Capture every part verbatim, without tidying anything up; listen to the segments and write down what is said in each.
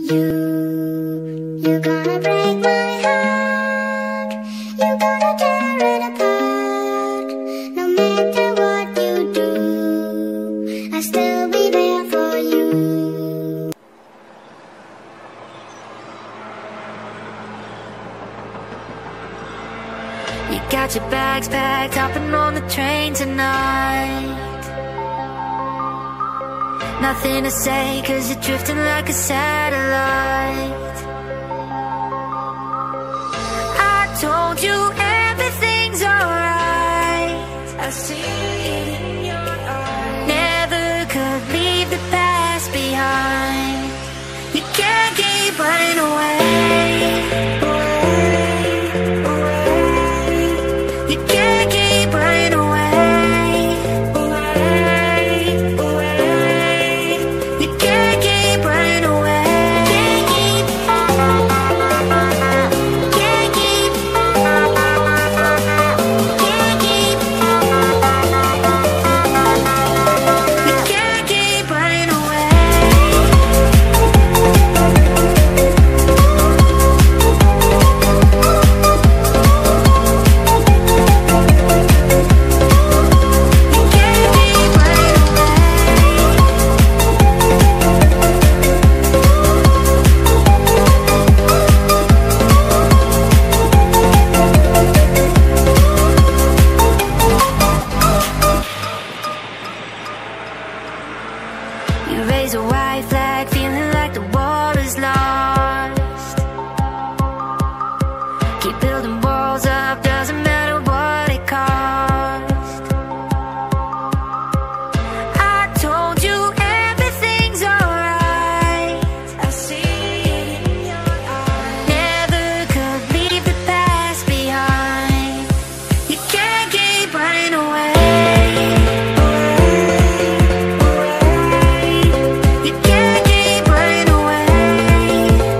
You, you're gonna break my heart. You're gonna tear it apart. No matter what you do, I'll still be there for you. You got your bags packed, hopping on the train tonight. Nothing to say, cause you're drifting like a satellite. I told you everything's alright. I see it in your eyes. Never could leave the past behind. You can't keep running away. You raise a white flag, feeling like the war is lost. Keep building walls up, doesn't matter what it costs. I told you everything's alright. I see it in your eyes. Never could leave the past behind. You can't keep running away. You can't keep running away.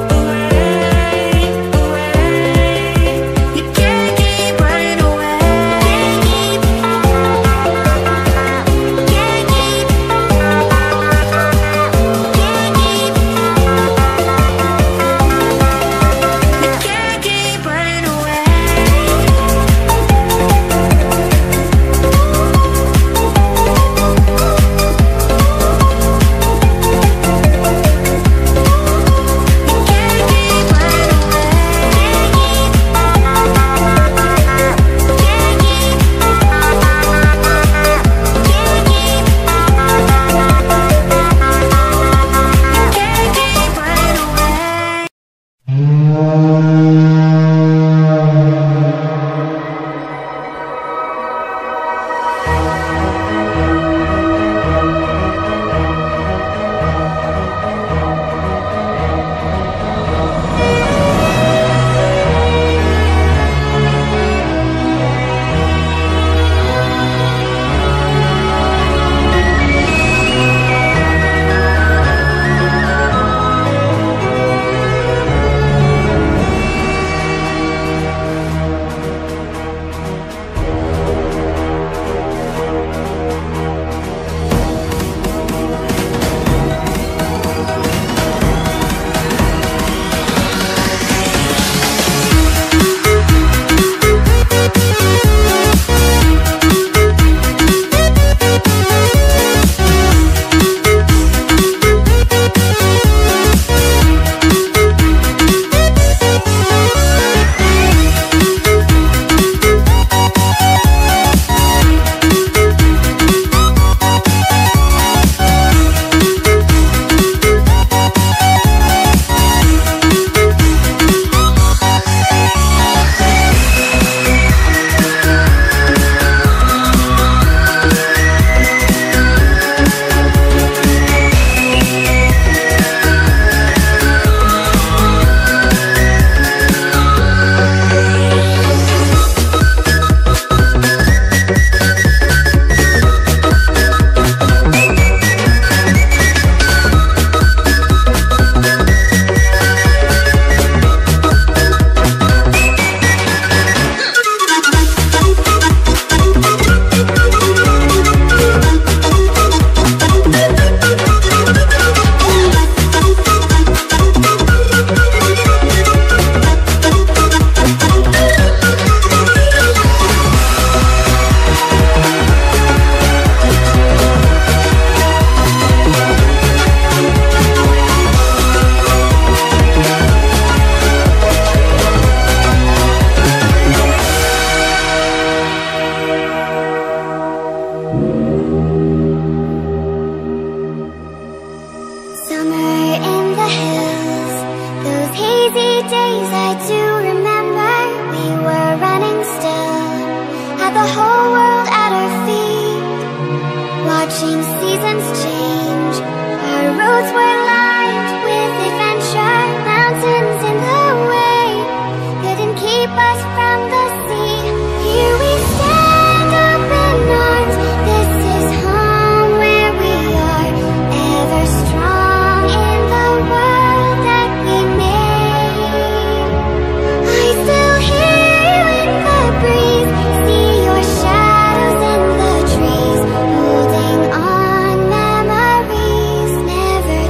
watching seasons change. Our roads were lined with adventure, mountains in the way couldn't keep us from the sea. Here we stand, open arms. This is home where we are, ever strong in the world that we made. I still hear you in the breeze, see your shadows in the trees, holding on, memories never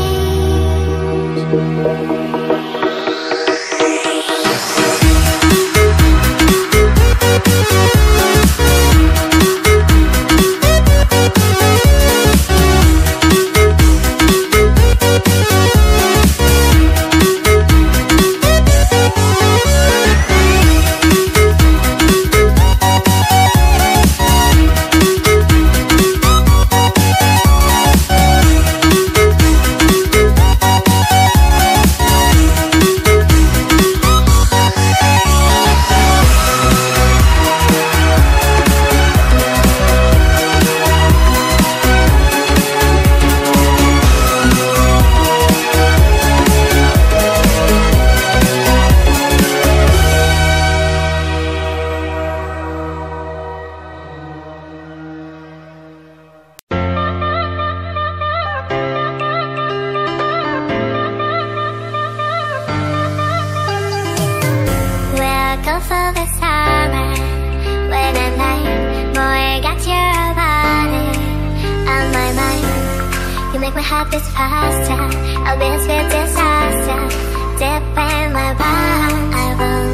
change. Go for the summer when I'm like, boy, got your body on my mind. You make my heart beat faster. I'll dance with disaster. Dip in my palm, I will